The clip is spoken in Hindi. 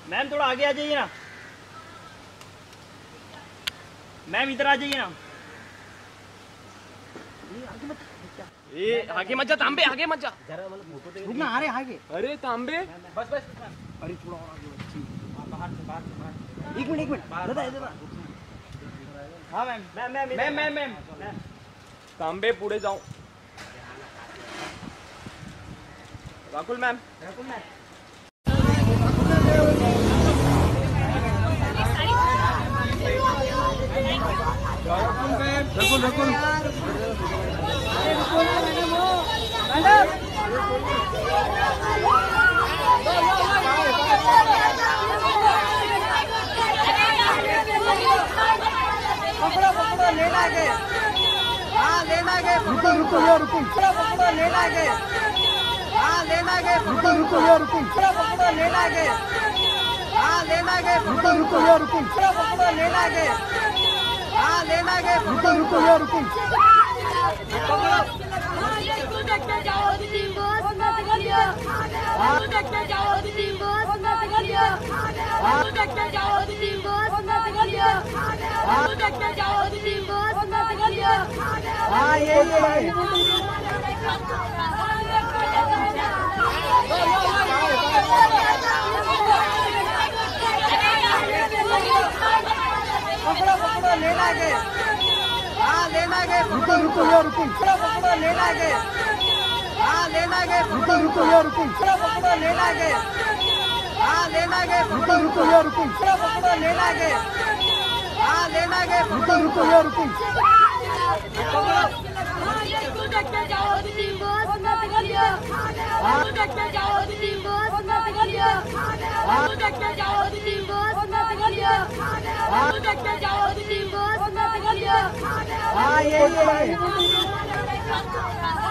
मैम थोड़ा आगे आ जाइए ना। मैम इधर आ जाइए ना। आगे मत जा तांबे, आगे मत जा। रुकना, आ रहे आगे। अरे तांबे बस बस। अरे थोड़ा और आगे बाहर से बाहर। एक मिनट दादा इधर आ। हाँ मैम। तांबे पुढे जाऊ। राकुल मैम। रकुल पकड़ो लेना है। हाँ लेना है। रुको पकड़ो लेना है। हाँ लेना है। रुको पकड़ो लेना है। हाँ लेना है। रुको पकड़ो लेना है। हाँ लेना है। रुको हाँ ये पकड़ो लेना है। हाँ लेना है। रुको पकड़ो लेना है। हाँ लेना है। पकड़ो लेना है। हाँ लेना है। पकड़ो लेना है। हाँ लेना है। हाँ ये